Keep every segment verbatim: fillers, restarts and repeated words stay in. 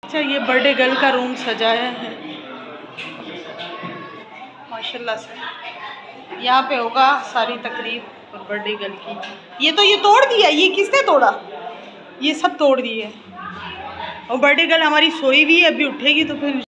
अच्छा, ये birthday girl का रूम सजाया है माशाल्लाह से। यहाँ पे होगा सारी तकरीब और बर्थडे गर्ल की। ये तो ये तोड़ दिया, ये किसने तोड़ा? ये सब तोड़ दिए। और बर्थडे गर्ल हमारी सोई हुई है, अभी उठेगी तो फिर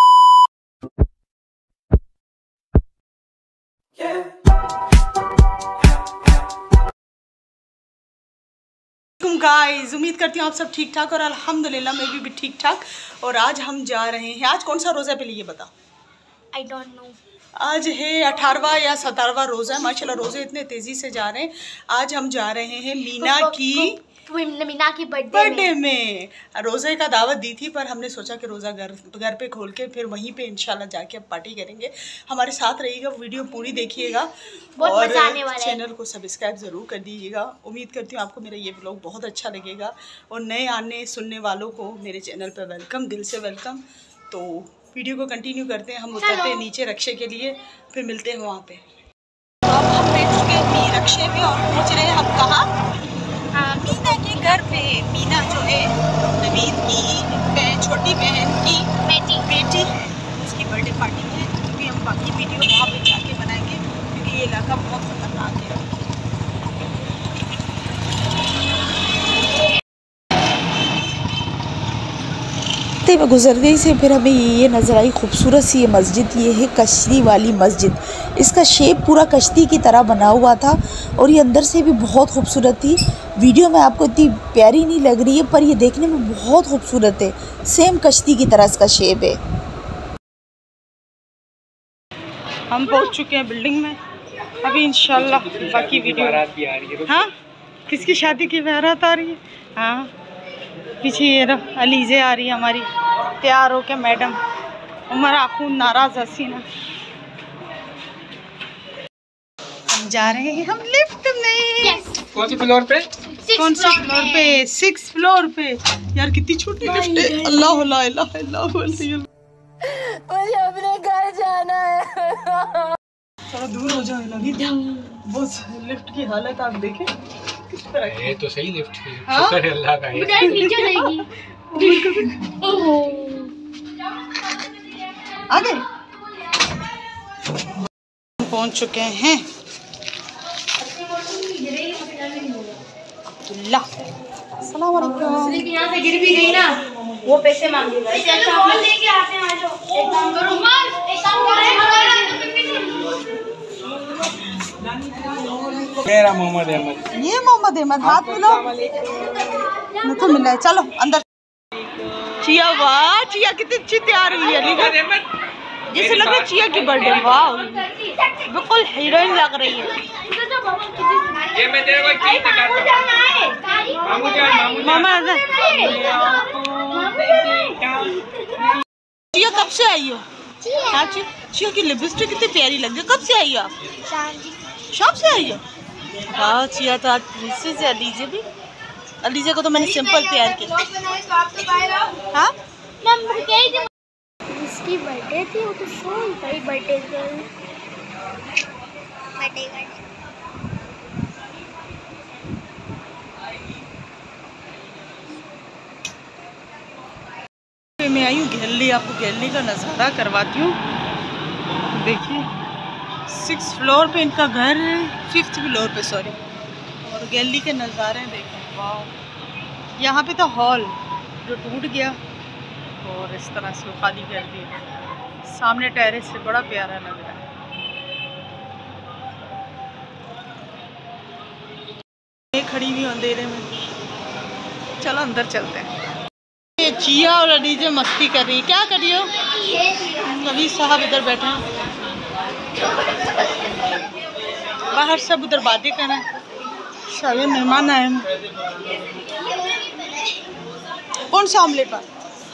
गाइस, उम्मीद करती हूँ आप सब ठीक ठाक और अल्हम्दुलिल्लाह मैं भी, भी ठीक ठाक। और आज हम जा रहे हैं, आज कौन सा रोज़ा पे लिए बता? I don't know. आज है अठारहवां या सतारहवां रोज़ा है। माशाल्लाह रोज़े इतने तेज़ी से जा रहे हैं। आज हम जा रहे हैं मीना की मीना की बर्थडे बर्थडे में। रोज़े का दावत दी थी पर हमने सोचा कि रोज़ा घर घर पे खोल के फिर वहीं पे इंशाल्लाह जाके अब पार्टी करेंगे। हमारे साथ रहिएगा, वीडियो पूरी देखिएगा और चैनल को सब्सक्राइब ज़रूर कर दीजिएगा। उम्मीद करती हूँ आपको मेरा ये व्लॉग बहुत अच्छा लगेगा और नए आने सुनने वालों को मेरे चैनल पर वेलकम, दिल से वेलकम। तो वीडियो को कंटिन्यू करते हैं। हम उतरते हैं नीचे रक्शे के लिए, फिर मिलते हैं वहाँ पे। तो अब हम बैठ चुके हैं रक्शे में और पहुँच रहे हैं हम कहाँ? मीना के घर पे। मीना जो है नवीद की बहन, छोटी बहन की बेटी बेटी है, उसकी बर्थडे पार्टी है। अभी हम बाकी वीडियो वहाँ पे जाके बनाएंगे क्योंकि ये इलाका बहुत खतरनाक है। में गुजरने से फिर हमें ये नज़र आई खूबसूरत सी ये मस्जिद। ये है कश्ती वाली मस्जिद। इसका शेप पूरा कश्ती की तरह बना हुआ था और ये अंदर से भी बहुत खूबसूरत थी। वीडियो में आपको इतनी प्यारी नहीं लग रही है पर ये देखने में बहुत खूबसूरत है। सेम कश्ती की तरह इसका शेप है। हम पहुंच चुके हैं बिल्डिंग में। अभी इंशाल्लाह बाकी वीडियो। हाँ, किसकी शादी की बारात आ रही है? हाँ, पीछे ये अलीजे आ रही है हमारी तैयार होके। मैडम उमर आखून नाराज हसीना। हम जा रहे हैं हम लिफ्ट में। yes. कौन सी फ्लोर पे? कौन सी फ्लोर पे? सिक्स फ्लोर पे। यार कितनी छोटी लिफ्ट है। अल्लाह अल्लाह अल्लाह अल्लाह। मुझे अपने घर जाना है। थोड़ा दूर हो जाओ लगी। बस लिफ्ट की हालत आप देखें किस तरह। ये तो सही लिफ्ट है। हाँ? शुक्र है अल्लाह का है। मुझे नीचे जाएगी। ओहो, आ गए। पहुंच चुके हैं अब्दुल्ला। अस्सलाम वालेकुम। यहाँ से गिर भी गई ना, वो पैसे मांगेगा। एक काम करो, एक काम करो। मेरा मोहम्मद अहमद। ये मोहम्मद अहमद, हाथ मिलो। तो मिला है, चलो अंदर। चिया, वाह चिया कितनी अच्छी तैयार हुई है। जैसे लग रहा है चिया की बर्थडे। वाह, बिल्कुल हीरोइन लग रही है। ये मैं तेरे को चीज दिखाता हूं। मामू जान, मामू जान। मामा चिया कब से आई हो? हाँ चिया की लिपस्टिक कितनी प्यारी लग रही है। कब से आई हो आप? शाम से आई हो? हाँ चिया तो आज दूसरे से। अलीजे भी, अलीजे को तो मैंने सिंपल तैयार किया। हाँ उसकी बर्थडे थी, वो तो शो ही बर्थडे गर्ल। बर्थडे गर्ल मैं आई हूँ गैलरी। आपको गैलरी का नज़ारा करवाती हूँ। देखिए सिक्स फ्लोर पे इनका घर है, फिफ्थ फ्लोर पे सॉरी। और गैलरी के नज़ारे देखिए। वाह, यहाँ पे तो हॉल जो टूट गया और इस तरह से खाली कर दिया। सामने टेरेस से बड़ा प्यारा लग रहा है। ये खड़ी हुई अंधेरे में। चलो अंदर चलते हैं। ये चिया और अलीजे मस्ती कर रही है। क्या कर रही हो? कभी साहब इधर बैठे हैं, बाहर सब उधर बातें कर रहे हैं। सारे मेहमान आए हैं। कौन सा ऑमलेट बा?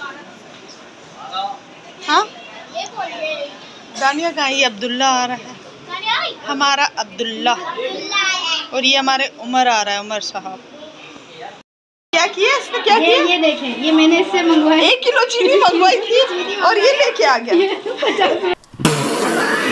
हाँ दानिया का। ये अब्दुल्ला आ रहा है, हमारा अब्दुल्ला। और ये हमारे उमर आ रहा है, उमर साहब। क्या किया इसने? क्या ये, किया? ये देखें, ये मैंने इससे मंगवाया। एक किलो चीनी मंगवाई थी और ये लेके आ गया।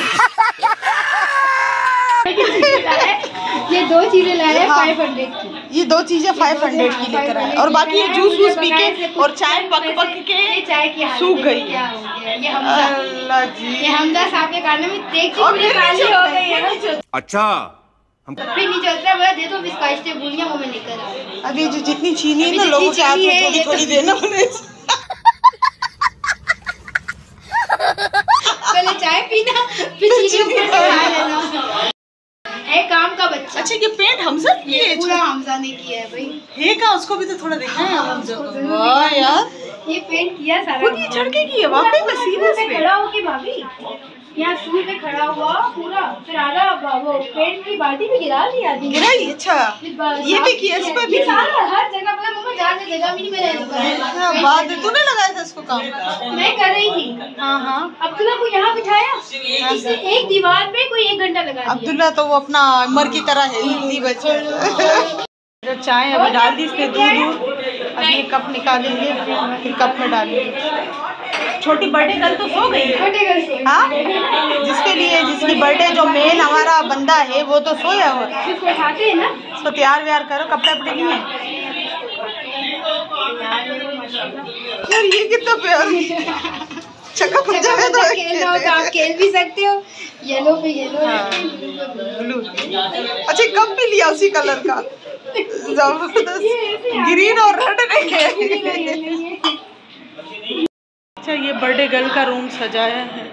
ये दो चीजें लाए फाइव हंड्रेड की। ये दो चीजें फाइव हंड्रेड की लेकर आए और बाकी ये जूस वूस पी के और चाय पक पक के सूख गई। अल्लाह जी, ये हमदा साहब के खाने में देख पूरी काली हो गई है। अच्छा हम फिर नीचे उतरा बोला दे दो बिस्किट से बुनिया वो मैं लेकर आ। अभी जो जितनी चीनी है ना लोगों के हाथ में थोड़ी थोड़ी देना पड़े। पहले चाय पीना फिर चीनी ऊपर खा लेना। है काम का बच्चा। अच्छा ये पेंट हमजा किए है? पूरा हमजा ने किया है भाई। है का उसको भी तो थोड़ा देखना है हमजा। वाह यार ये पेंट किया सारा खुद ही चढ़ के किया वाकई में सीरियस में। खड़ा होके भाभी यहाँ सूर पे खड़ा हुआ पूरा फिर आधा वो पेंट की बाल्टी भी गिरा दी आदमी गिराई। अच्छा ये भी किया इस पर भी सारा हर जगह मतलब मम्मा जाने जगह भी नहीं मिले। बात है तूने लगाया था इसको काम का? मैं कर रही थी। हाँ हाँ अब्दुल्ला को यहाँ बिठाया इसने एक दीवार पे कोई एक घंटा लगा दिया। अब्दुल्ला तो वो अपना मर की तरह है हिंदी बच्चा। जो चाय अभी डाल दी इसमें दूध दूध अब ये कप निकालेंगे फिर कप में डालेंगे। छोटी बर्थडे कल तो सो गई है। हाँ जिसके लिए जिसकी बर्थडे जो मेन हमारा बंदा है वो तो सोया हुआ है। खाते हैं ना उसको तैयार व्यार करो कपड़े वपड़े नहीं है यार। ये कितना प्यार चक्का पंजा है तो खेलना हो तो आप खेल भी सकते हो। येलो पे येलो ब्लू। अच्छा कप भी लिया उसी कलर का जबरदस्त ग्रीन और रेड नहीं। अच्छा ये बर्थडे गर्ल का रूम सजाया है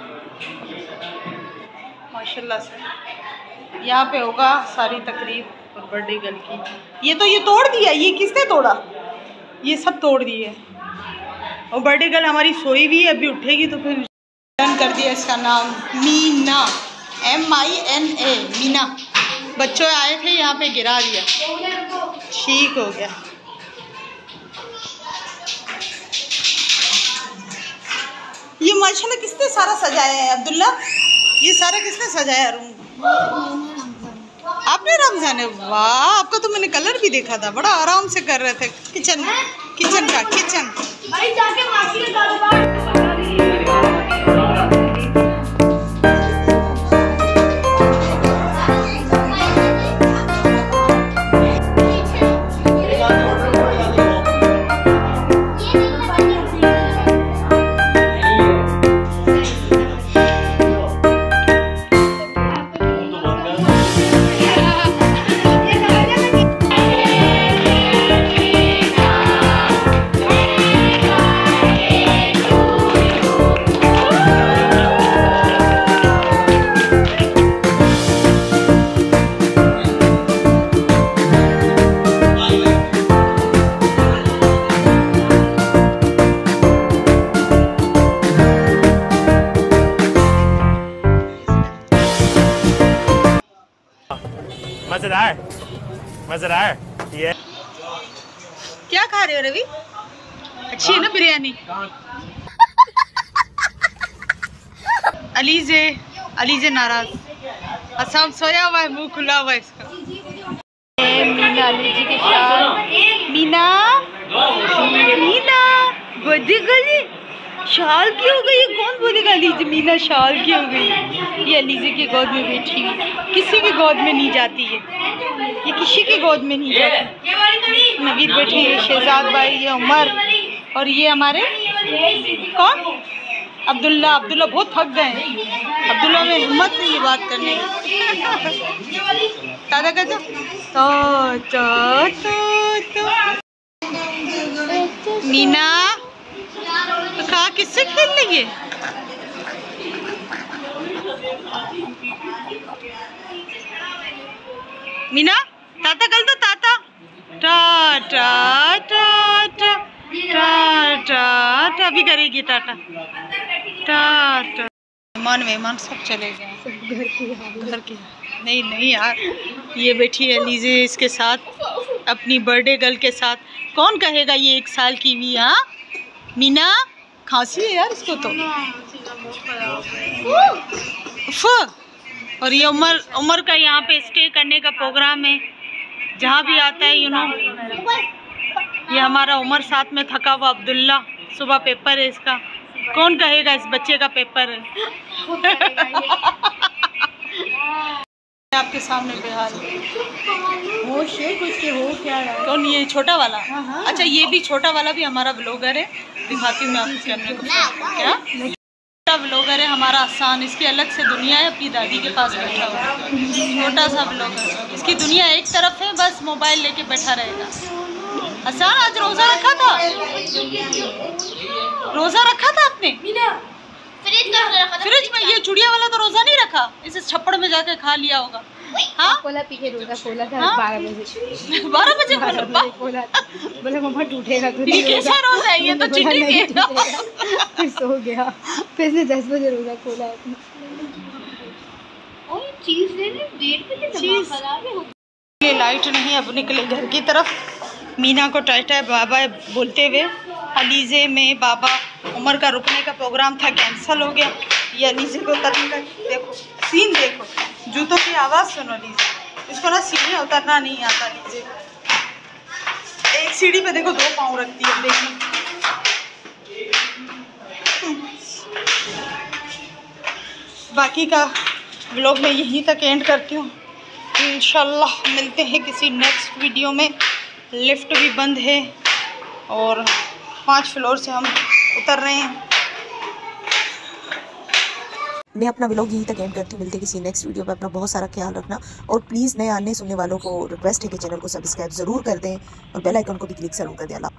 माशाल्लाह से। यहाँ पे होगा सारी तकरीब और बर्थडे गर्ल की। ये तो ये तोड़ दिया, ये किसने तोड़ा? ये सब तोड़ दिए। और बर्थडे गर्ल हमारी सोई हुई है, अभी उठेगी तो फिर डन कर दिया इसका नाम Meena, M I N A Meena. बच्चों आए थे यहाँ पे गिरा दिया, ठीक हो गया। ये माशाल्लाह किसने सारा सजाया है अब्दुल्ला? ये सारा किसने सजाया रूम? आपने रमजान है? वाह आपका तो मैंने कलर भी देखा था, बड़ा आराम से कर रहे थे किचन किचन का किचन। मजेदार मजेदार। ये क्या खा रहे हो रवि? अच्छी है ना बिरयानी? अलीजे अलीजे नाराज, असम सोया हुआ है, मुंह खुला हुआ है इसका। मीना अली जी के साथ। मीना मीना बर्थडे गली शाल की हो गई। कौन बोलेगा अलीजे मीना शाल की हो गई? ये अलीजे की गोद में बैठी हुई, किसी की गोद में नहीं जाती है, ये किसी की गोद में नहीं जाती। नवीद बैठे हैं, शहजाद भाई, ये उमर और ये हमारे कौन अब्दुल्ला। अब्दुल्ला बहुत थक गए हैं, अब्दुल्ला में हिम्मत नहीं है बात करने की। दादा का तो तो तो तो मीना तो कहा किससे खेल लेंगे? मीना ताता कल तो ताता टाटा टाटा टाटा टाटा भी करेगी टाटा टाटा। मेहमान मेहमान सब चले गए घर के घर के। नहीं नहीं यार ये बैठी है लीजे इसके साथ अपनी बर्थडे गर्ल के साथ। कौन कहेगा ये एक साल की भी? हाँ मीना खांसी है यार इसको तो। और ये उमर उमर का यहाँ पे स्टे करने का प्रोग्राम है, जहाँ भी आता है यू नो। ये हमारा उमर साथ में थका हुआ अब्दुल्ला, सुबह पेपर है इसका। कौन कहेगा इस बच्चे का पेपर है? आपके सामने बेहाल वो शेख उसके हो क्या रहा है? कौन ये छोटा वाला? हाँ, हाँ। अच्छा ये भी छोटा वाला भी हमारा ब्लॉगर है, दिखाती हूँ मैं आपको कैमरे को। क्या छोटा ब्लॉगर है हमारा आसान, इसकी अलग से दुनिया है, अपनी दादी के पास बैठा हुआ छोटा सा ब्लॉगर। इसकी दुनिया एक तरफ है, बस मोबाइल लेके बैठा रहेगा। आसान आज रोजा रखा था, रोजा रखा था आपने फ्रिज में? ये चुड़िया वाला तो रोजा नहीं रखा, इसे छप्पड़ में जाके खा लिया होगा। हाँ खोला पीछे रोजा खोला था हाँ? बारह बजे बारह बजे खोला खोला बोले मम्मा टूटेगा तो ये कैसा रोजा है, ये तो चीटिंग है। फिर सो गया, फिर से दस बजे रोजा खोला। चीज ये लाइट नहीं, अब निकले घर की तरफ। मीना को टाटा बाबा बोलते हुए अलीज़े में बाबा उमर का रुकने का प्रोग्राम था, कैंसिल हो गया। ये अलीज़े को उतरने का देखो सीन, देखो जूतों की आवाज़ सुनो। अलीज़े इसको ना सीढ़ी उतरना नहीं आता। अलीज़े एक सीढ़ी पे देखो दो पाँव रखती है, देखिए। बाकी का व्लॉग मैं यहीं तक एंड करती हूँ। इंशाल्लाह मिलते हैं किसी नेक्स्ट वीडियो में। लिफ्ट भी बंद है और पाँच फ्लोर से हम उतर रहे हैं। मैं अपना व्लॉग यहीं तक एंड करती हूँ। मिलते किसी नेक्स्ट वीडियो में। अपना बहुत सारा ख्याल रखना और प्लीज़ नए आने सुनने वालों को रिक्वेस्ट है कि चैनल को सब्सक्राइब ज़रूर कर दें और बेल आइकन को भी क्लिक जरूर कर दें।